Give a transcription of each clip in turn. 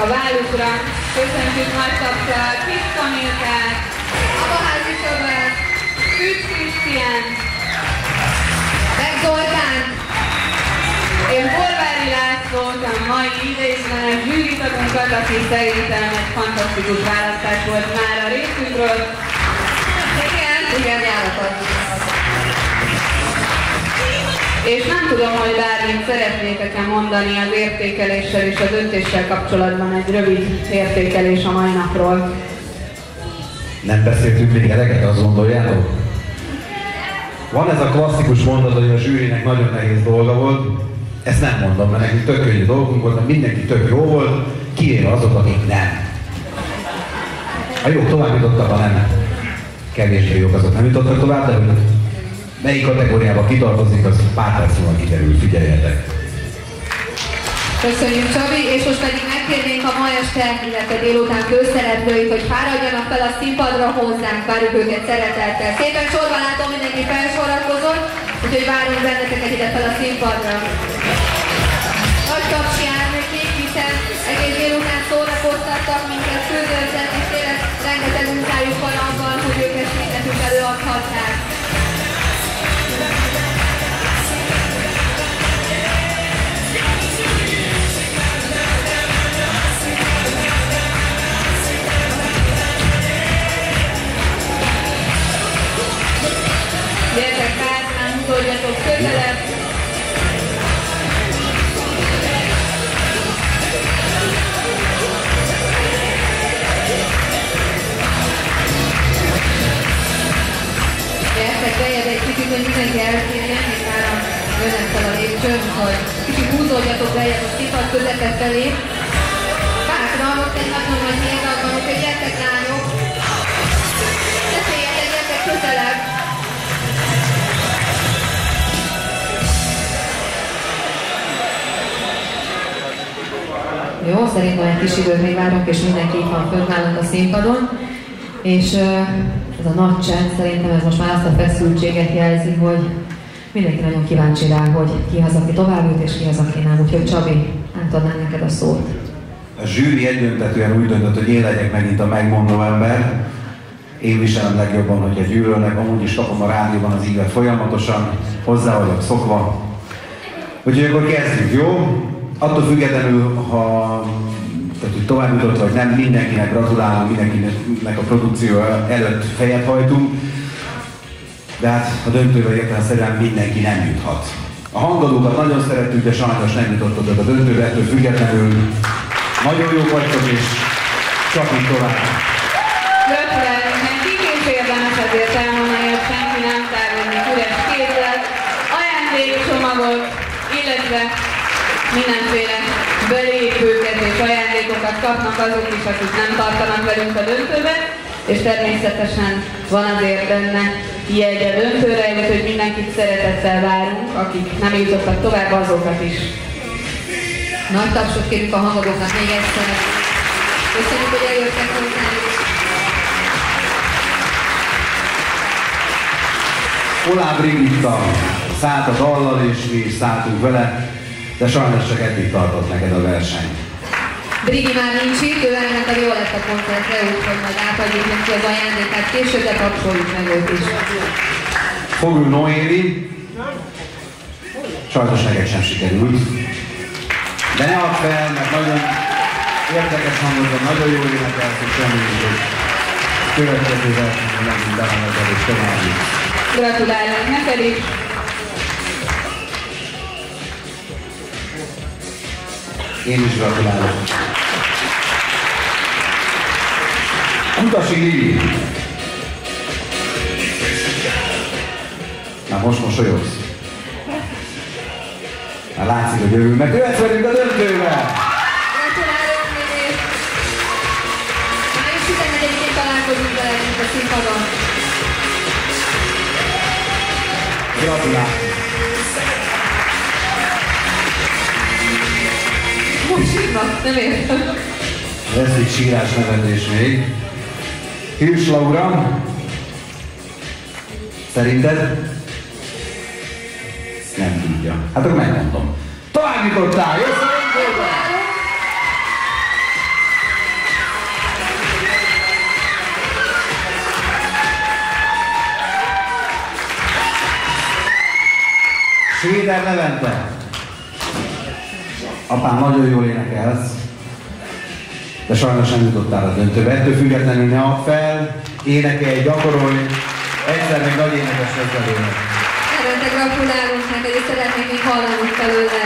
a vállukra. Köszöntjük nagy tappal Kis Kamilkát, Abaházi Csabát, Szűcs Krisztián, meg Zoltán, és Borvári Lászlót, a mai idézőnek zsűritagunkat, aki szerintem egy fantasztikus választás volt már a részünkről. Igen, járatot. És nem tudom, hogy bármit szeretnétek-e mondani az értékeléssel és a döntéssel kapcsolatban egy rövid értékelés a mai napról. Nem beszéltünk még eleget, azt gondoljátok? Van ez a klasszikus mondat, hogy a zsűrinek nagyon nehéz dolga volt. Ezt nem mondom, mert nekünk tök könnyű dolgunk volt, mert mindenki tök jó volt, kivéve azok, akik nem. A jók tovább jutottak, a nem. Kevésbé jók azok nem jutottak tovább, de hogy melyik kategóriába kitartozik, az pár perc múlva kiderül, figyeljetek! Köszönjük, Csabi, és most pedig megkérnénk a ma este, illetve délután főszereplőit, hogy fáradjanak fel a színpadra hozzánk, várjuk őket szeretettel. Szépen sorban látom, mindenki felsorakozott, úgyhogy várunk benneteket ide fel a színpadra. Nagy taps jár nekik, hiszen egész délután szórakoztattak minket, fődöltek, és tényleg rengeteg munkájuk van abban, hogy őket mindentük előadhatták. Gyertek hátán, mutatjatok közelebb! Gyertek bejebb egy kicsit, hogy mindenki eltérjen, és már jönnek fel a lépcsőn, hogy kicsit húzódjatok bejebb a színpad közepe felé. Bátran, ott egy nagyon nagy nyíltag van, úgyhogy gyertek lányok! Ne féljetek, gyertek közelebb! Jó, szerintem egy kis időt még várunk, és mindenki itt van fönt nálunk a színpadon. És ez a nagy csend, szerintem ez most már azt a feszültséget jelzi, hogy mindenki nagyon kíváncsi rá, hogy ki az, aki tovább jut, és ki az, aki nem. Úgyhogy Csabi, átadnám neked a szót. A zsűri egyöntetően úgy döntött, hogy én legyek megint a megmondó ember. Én viselem legjobban, hogyha gyűlölnek, amúgy is kapom a rádióban az ívet folyamatosan, hozzá vagyok szokva. Úgyhogy akkor kezdjük, jó? Attól függetlenül, hogy tovább jutott, vagy nem, mindenkinek gratulálunk, mindenkinek a produkció előtt fejet hajtunk, de hát a döntőbe értelemszerűen mindenki nem juthat. A hangadókat nagyon szerettük, de sajnos nem jutottatok a döntőbe, ettől függetlenül nagyon jók vagytok, és csak így tovább. Gratulálunk nekik, és érdemes azért elmondani, hogy senki nem távozik üres kézzel. Ajándékcsomagot, illetve mindenféle belépőket és ajándékokat kapnak azok is, akik nem tartanak velünk a döntőbe, és természetesen van azért benne jegy a döntőre, úgyhogy mindenkit szeretettel várunk, akik nem jutottak tovább, azokat is. Nagy tapsot kérünk a hangadóknak még egyszer. Köszönjük, hogy eljöttek hozzánk. Oláb Brigitta szállt a dallal, és mi is szálltunk vele, de sajnos csak eddig tartott neked a verseny. Brigi már nincs itt, ő elment a Violetta koncertre, úgyhogy majd átadjuk neki az ajándékát később, de kapcsoljuk meg őt is. Fogul Noéli. Sajnos neked sem sikerült. De ne add fel, mert nagyon érdekes hangodban, nagyon jól énekelsz, és reméljük, hogy következő versenyben megint belemegyed, és további. Gratulálunk neked is! Én is gratulálok. Kutasi Lili. Na most mosolyogsz. Már látszik, hogy örül, mert jöhetsz velünk a döntőbe! Gratulálok, Lili! Május 14-én találkozunk velünk a színpadon. Gratulálok! Most sírnak, nem értem. Lesz egy sírás nevetés még. Hirsch Laura. Szerinted? Nem tudja. Hát akkor megmondom. Tovább jutottál! Jössz a döntőbe! Svéder Levente. Apám, nagyon jól énekelsz, de sajnos nem jutottál a döntőbe. Ettől függetlenül ne add fel, énekelj, gyakorolj, egyszer még nagy énekes lesz belőle. Levente, gratulálunk neked, és szeretnék még hallani felőle.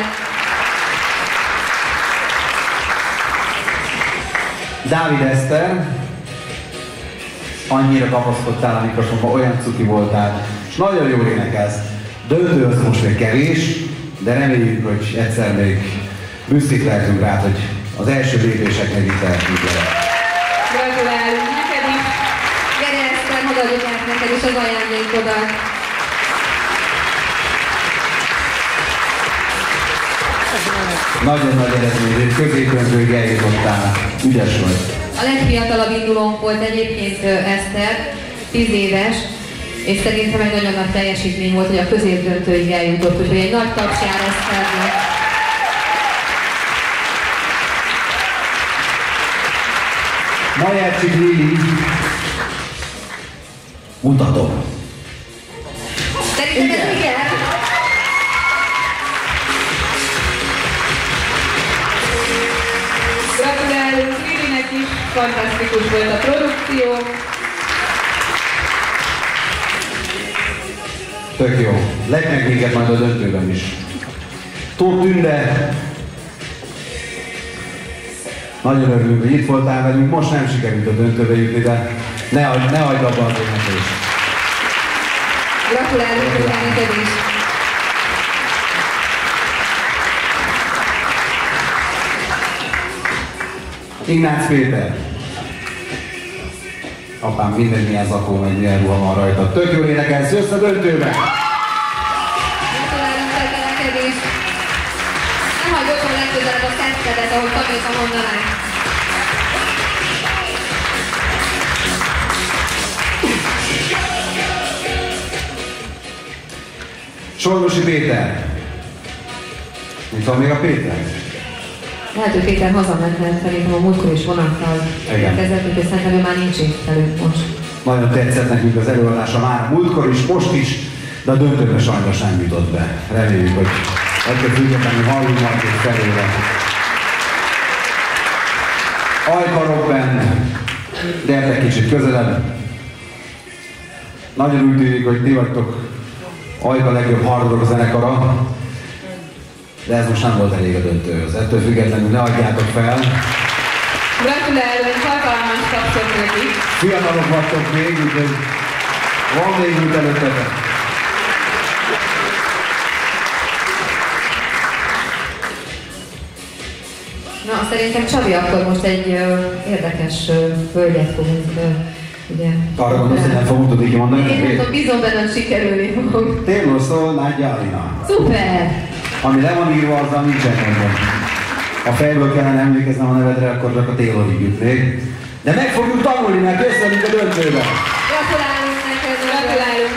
Dávid Eszter, annyira kapaszkodtál a mikrofonba, olyan cuki voltál, és nagyon jól énekelsz. Döntő az most még kevés, de reméljük, hogy egyszer még büszkék lehetünk rá, hogy az első lépéseknek itt lehetünk vele. Gratulálunk neked is! Gyere Eszter, magadjuk át neked is az ajándékodat. Nagyon nagy eredmény, hogy középdöntőig eljutottál. Ügyes vagy. A legfiatalabb indulónk volt egyébként Eszter, 10 éves, és szerintem egy nagyon nagy teljesítmény volt, hogy a középdöntőig eljutott, úgyhogy egy nagy taps jár Eszternek. Majercsik Lili, mutatom. Szerintem ez igen? Gratulálunk Lilinek is, fantasztikus volt a produkció. Tök jó. Leknek minket majd a döntőben is. Tóth Tünde. Nagyon örülünk, hogy itt voltál velünk. Most nem sikerült a döntőbe jutni, de ne hagyd abba az éneklést. Gratulálunk neked is. Ignác Péter. Apám, minden milyen zakó, meg milyen ruha van rajta. Tök jól énekelsz, jössz a döntőbe! Gratulálunk neked is. Nem hagyj otthon legközelebb a szettedet, ahogy Kamilka mondaná. Solnosi Péter. Mit van még a Péter? Lehet, hogy Péter hazament, mert szerintem a múltkor is vonattal érkezett, úgyhogy szerintem ő már nincs itt velünk most. Nagyon tetszett nekünk az előadása már múltkor is, most is, de a döntőbe sajnos nem jutott be. Reméljük, hogy ettől függetlenül hallunk majd egy felőle. Ajka Robben, gyertek kicsit közelebb. Nagyon úgy tűnik, hogy ti vagytok Ajka legjobb hard rock zenekara, de ez most nem volt elég a döntőhöz. Ettől függetlenül ne adjátok fel. Gratulálunk, hatalmas tapsot nekik. Fiatalok vagytok még, úgyhogy van még út előttetek. Na, szerintem Csabi, akkor most egy érdekes hölgyet fogunk, ugye... Arra gondolsz, hogy nem fogunk tudni kimondani? Én nem tudom, bízom benne, hogy sikerülni fog. Taylor szól, Nagy Alina. Szuper! Ami le van írva, azzal nincsen gondom. Ha fejből kellene emlékeznem a nevedre, akkor csak a Taylorig jutnék. De meg fogjuk tanulni, mert köszönjük a döntőbe. Gratulálunk neked, Gratulálunk!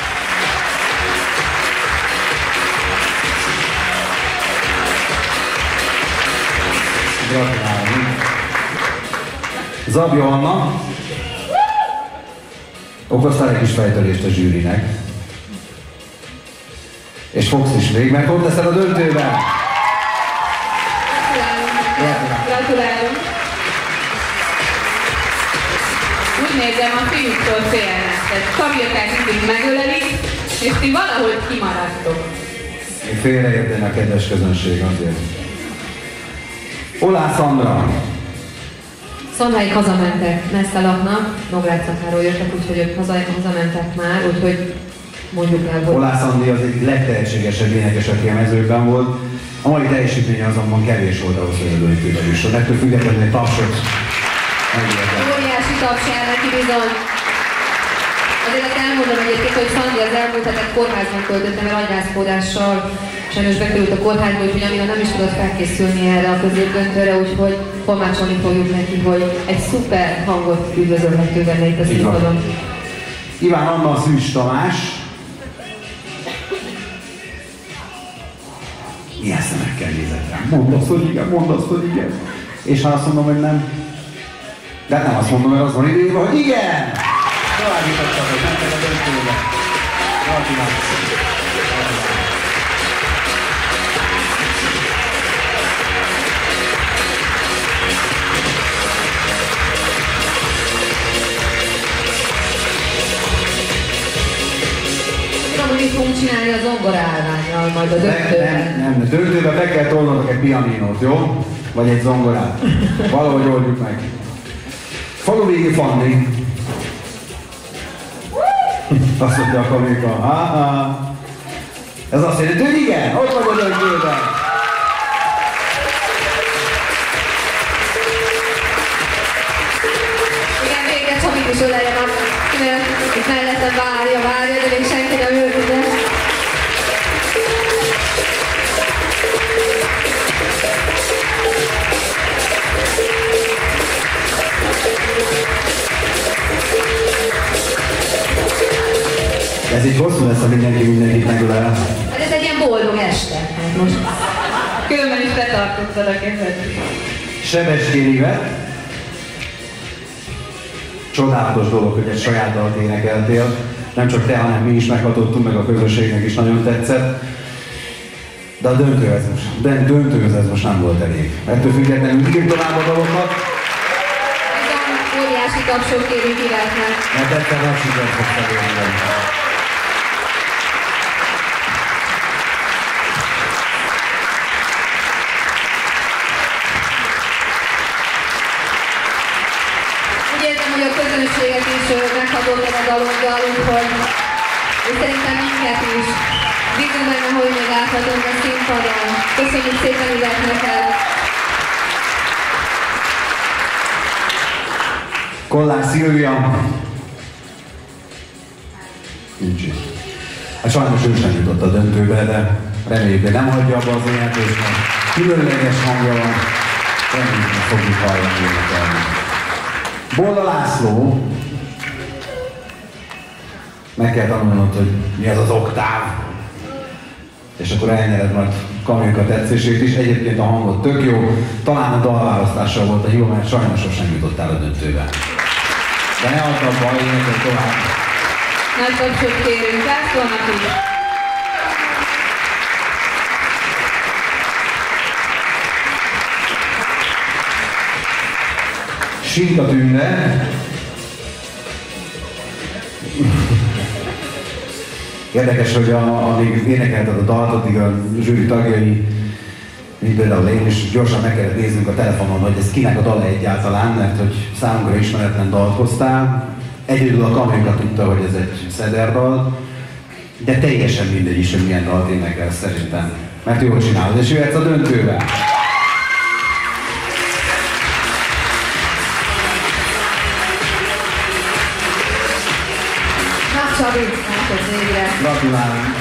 Gratulálunk. Zabja Anna. Okoztál egy kis fejtörést a zsűrinek. És fogsz is még, mert ott leszel a döntőben. Gratulálunk! Úgy nézem, a fiúktól félnek, tehát Kamilkát mindig megölelik, és ti valahogy kimaradtok. Még félreérteni a kedves közönség azért. Olász Andra. Szondáig hazamentek, messze laknak, Nógrád-Szakáról jöttek, úgyhogy ők hazamentek már, úgyhogy mondjuk el, hogy... Olász Andi az egyik legtehetségesebb énekes, aki a mezőben volt. A mai teljesítménye azonban kevés volt ahhoz, hogy a döntőbe jusson. Ettől függetlenül egy tapsot megértem. Óriási taps jár neki bizony. Azért azt elmondom egyébként, hogy Szandi az elmúlt hetet kórházban töltötte, mert agyrászkódással sajnos bekerült a kórházba, úgyhogy amire nem is tudott felkészülni erre a középdöntőre, úgyhogy tolmácsolni fogjuk neki, hogy egy szuper hangot üdvözölhető benne itt a színpadon. Iván Anna, Szűcs Tamás. Milyen szemekkel nézett rám? Mondd azt, hogy igen, mondd azt, hogy igen. És ha azt mondom, hogy nem. De nem azt mondom, mert az van idejében, hogy igen! Továbbítottak, hogy mentek a döntőbe. Gratulálok. mit fogunk csinálni a zongora állvánnyal, majd a döntőben? Nem. Döntőben be kell tolnotok egy pianinót, jó? Vagy egy zongorát. Valahogy oldjuk meg. Faluvégi Fanni. Azt mondja a Kamika. Ez azt jelenti, hogy igen, ott vagy a döntőben. Igen, végre Csabik is odajön, itt mellettem várja, de még senki nem jött ide. Ez így hosszú lesz, ha mindenkit megölel. Hát ez egy ilyen boldog este. Hát most. Különben is betartottad a kezed. Sebestyén Ivett. Csodálatos dolog, hogy egy saját dalt énekeltél. Nem csak te, hanem mi is meghatottunk, meg a közösségnek is nagyon tetszett. De a döntőhöz ez most nem volt elég. Ettől függetlenül ígérj tovább a dalokat. Bizony, óriási tapsok kérünk Ivettnek. Mert egyszer nagy sikert fogsz elérni. Hogy a közönséget is meghatottad a daloddal, úgyhogy szerintem minket is. Bízunk benne, hogy még áthatunk a színpadon. Köszönjük szépen Ivett neked! Kollár Szilvia. Nincs itt. Hát sajnos ő sem jutott a döntőbe, de reméljük, hogy nem hagyja abba az énekést, mert különleges hangja van. Reméljük, hogy fogjuk hallani énekelni. Bolla László. Meg kell tanulnod, hogy mi az az oktáv. És akkor elnyered majd Kamilka tetszését is. Egyébként a hangod tök jó. Talán a dalválasztással volt a jó, mert sajnos sosem jutottál a döntőbe. De ne add abba, énekel tovább. Nagy tapsot kérünk, Lászlónak is. Sinta Tünde. Érdekes, hogy amíg énekelted a dalt, addig a zsűri tagjai, mint például én is gyorsan meg kellett néznünk a telefonon, hogy ez kinek a dala egyáltalán, mert hogy számunkra ismeretlen dalt hoztál. Egyedül a Kamilka tudta, hogy ez egy szederdal, de teljesen mindegy is, hogy milyen dalt énekelsz szerintem. Mert jól csinálod, és jöhetsz a döntővel. Csabi, látod végre. Gratulálunk!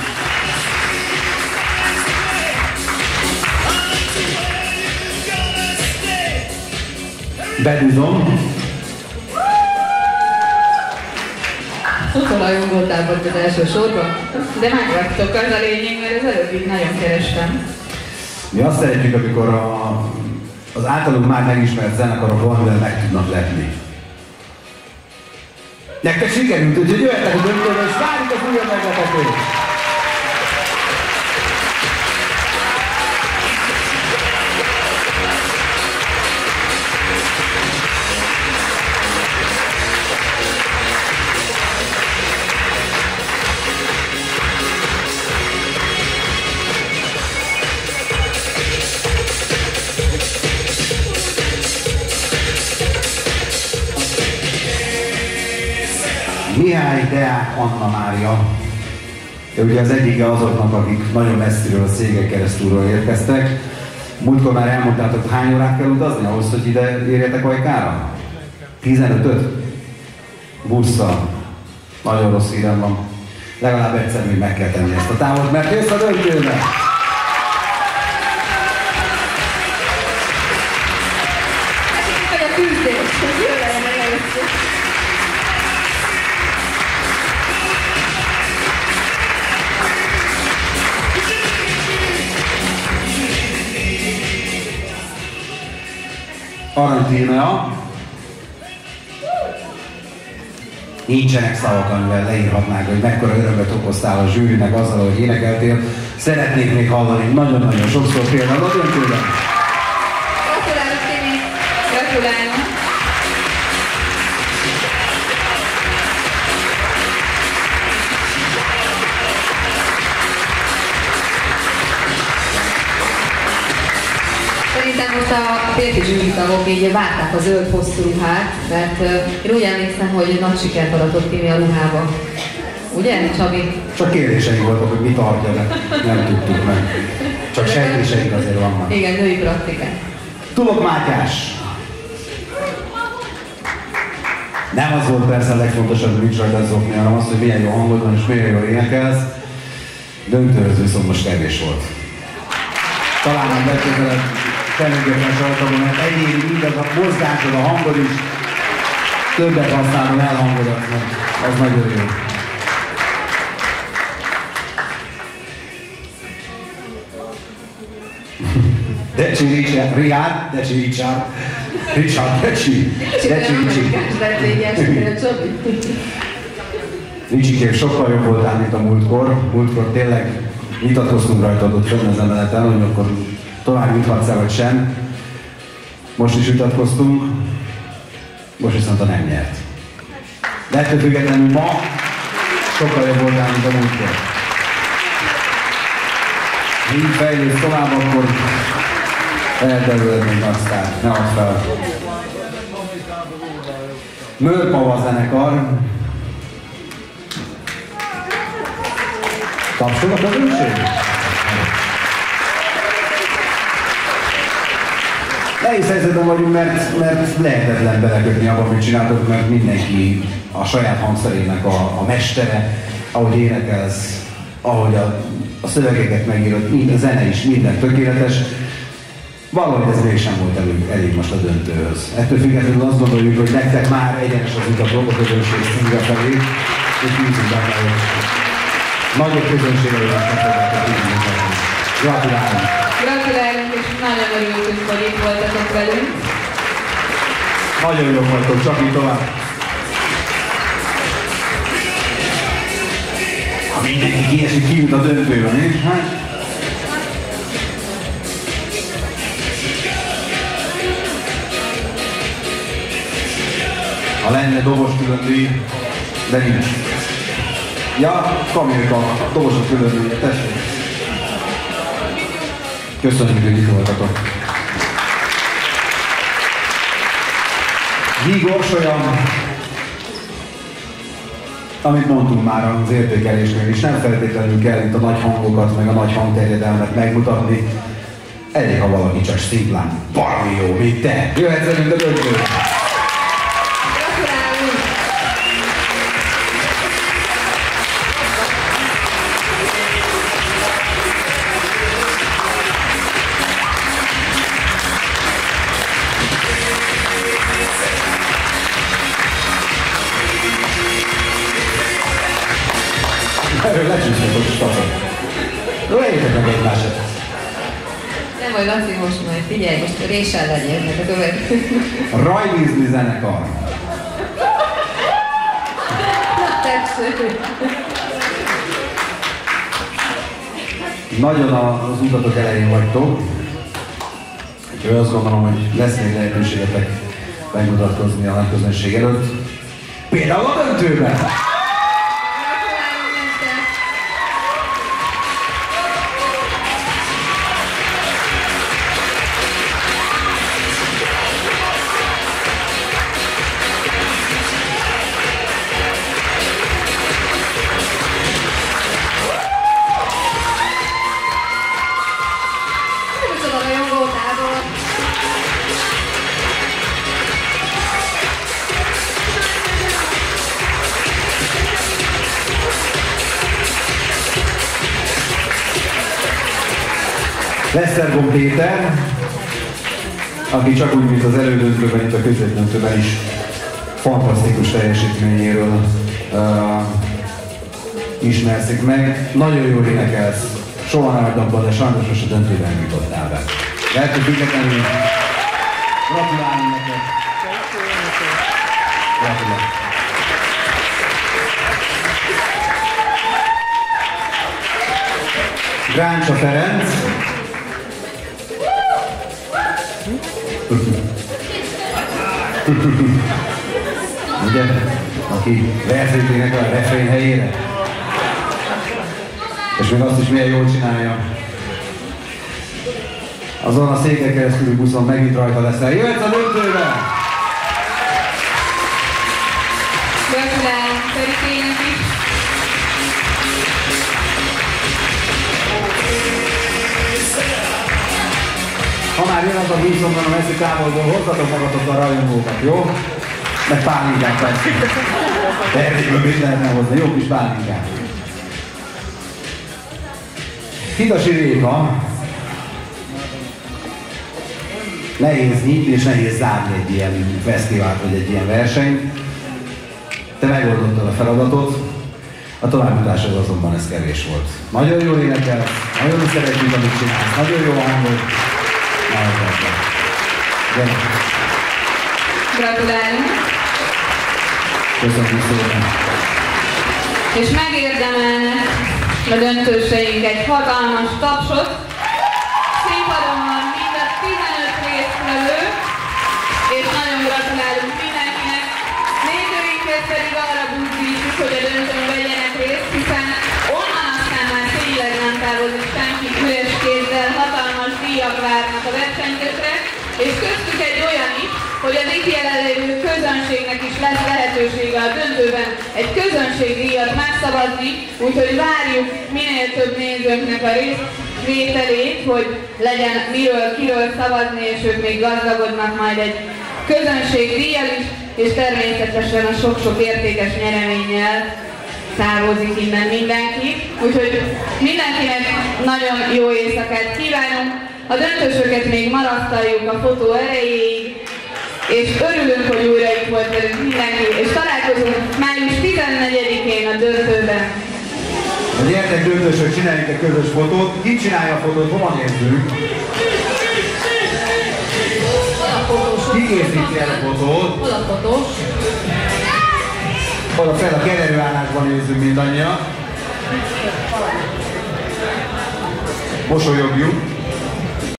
Bedúzom. Szokolajon voltál volt az első sorban, de megraktok, az a lényeg, mert az előbb nagyon kerestem. Mi azt szeretjük, amikor az általunk már megismert zenekarok valamivel meg tudnak lepni. Nektek sikerült, úgyhogy jöhetek a döntőbe, és várjuk az újabb meglepetést! Mihály Deák Anna Mária. Ő ugye az egyike azoknak, akik nagyon messziről a Székely Keresztúról érkeztek. Múltkor már elmondtátok, hány órát kell utazni ahhoz, hogy ide érjetek Ajkára? 15-öt? Busszal. Nagyon rossz hírem van. Legalább egyszer még meg kell tenni ezt a távot, mert jössz a döntőbe! Vagy a tűzdés, hogy jól legyen először. Arany Tímea. Nincsenek szavak, amivel leírhatnánk, hogy mekkora örömet okoztál a zsűrinek azzal, hogy énekeltél. Szeretnék még hallani nagyon-nagyon sokszor például a döntőben. Gratulálok, Timi! Gratulálunk! a férfi zsűritagok így várták a zöld hosszú ruhát, mert én úgy emlékszem, hogy nagy sikert aratott Timi a ruhába. Ugye, Csabi? Csak kérdéseink voltak, hogy mit adja, de nem tudtuk meg. Csak sejtéseink azért vannak. Igen, női praktikák. Tulok Mátyás! Nem az volt persze a legfontosabb, hogy nincs rajta zokni, hanem az, hogy milyen jó hangod van és milyen jól énekelsz. Döntőhöz viszont most kevés volt. Talán a legközelebb természetesen sarkabban, mert egyéni mindaz a mozgásod, a hangod is többet használom elhangodat, az nagyon jó. Decsi Richard, Ricsikém sokkal jobb voltál, mint a múltkor. Múltkor tényleg nyitatkoztunk rajtad ott fönn az emeleten, hogy akkor tovább juthatsz-e vagy sem. Most is vitatkoztunk, most viszont a nem nyert. De ettől függetlenül ma sokkal jobb voltál, mint a múltkor. Ha így fejlődsz tovább, akkor elterüled még aztán, ne add fel. Mörpava zenekar. Tapsol a közönség? Nehéz helyzetben vagyunk, mert lehetetlen belekötni abban, amit csináltok, mert mindenki a saját hangszerének a mestere, ahogy énekelsz, ahogy a szövegeket megírod, a zene is, minden tökéletes. Valahogy ez mégsem volt elég most a döntőhöz. Ettől függetlenül azt gondoljuk, hogy nektek már egyenes az út a blogoközönség színre felé, és bízunk benne, nagyobb közönségre van kapcsolatban tudni. Gratulálunk! Gratulálunk, és nagyon örültünk, hogy itt voltatok velünk. Nagyon jó voltok, csak így tovább. Ha mindenki kiesik, kijut a döntőben, és hát... Ha lenne dobos különdíj, de nincs. Ja, kapjuk a dobosok különdíjat, tessék. Köszönjük, hogy itt voltatok. Vigors olyan, amit mondtunk már az értékelésnél is, nem feltétlenül kell itt a nagy hangokat, meg a nagy hangterjedelmet megmutatni. Elég, ha valaki csak szimplán baromi jó, mint te. Jöhetsz velünk a döntőre. Erről lecsúsznak ott a stafot. Lejjetek meg egymásat. Nem vagy Laci, most majd figyelj, most réssel legyél, meg a következő. Rajvízni zenekar. Tetsző. Nagyon az utatok elején vagytok. Úgyhogy azt gondolom, hogy lesz még lehetőségetek megmutatkozni a nagyközönség előtt. Például a döntőben! Lesztergom Péter, aki csak úgy, mint az elődöntőben, itt a középdöntőben is fantasztikus teljesítményéről ismerszik meg. Nagyon jól énekelsz, soha nem hagytam, de sajnos most a döntőben jutottál be. Lehet, hogy függetlenül gratulálunk neked. Gratulálunk. Gráncsa Ferenc. Ugye? Aki verzét a refrén helyére. És még azt is milyen jól csinálja. Azon a Székely Keresztúri buszon megint rajta leszel. Jöhetsz a döntőbe! Gratulálunk Szerikének is. Ha már jön az a buszon, van a messzi távolból, hozzatok magatokkal rajongókat, jó? Meg pálinkát persze. Erdélyből mit lehetne hozni? Jó kis pálinkát. Hidasi Réka. Nehéz nyitni és nehéz zárni egy ilyen fesztivált vagy egy ilyen versenyt. Te megoldottad a feladatot, a továbbjutásod azonban ez kevés volt. Nagyon jól énekel, nagyon szeretjük, amit csinálsz, nagyon jó hangod. Gratulálunk. Köszönjük szépen. És megérdemelnek a döntőseink egy hatalmas tapsot. Színpadon van mind a 15 résztvevő, és nagyon gratulálunk mindenkinek. Nézőinket pedig arra buzdítjuk, hogy a döntőn vegyenek részt, hiszen onnan aztán már tényleg nem távozik senki üres kézzel, hatalmas díjak várnak a versenyzőkre, és köztük egy olyan is, hogy az itt jelenlévő közönségnek is lesz lehetősége a döntőben egy közönségdíjat megszavazni, úgyhogy várjuk minél több nézőknek a részvételét, hogy legyen kiről szavazni, és ők még gazdagodnak majd egy közönségdíjjal is, és természetesen a sok-sok értékes nyereménnyel távozik innen mindenki. Úgyhogy mindenkinek nagyon jó éjszakát kívánunk, a döntősöket még marasztaljuk a fotó erejéig, és örülünk, hogy újra itt volt velünk mindenki, és találkozunk május 14-én a döntőben. Gyertek döntősök, csináljunk egy közös fotót. Ki csinálja a fotót, hova nézzünk? Ki készíti el a fotót? Hol a fotós? Oda fel a keverőállásban nézzünk mindannyian. Mosolyogjuk.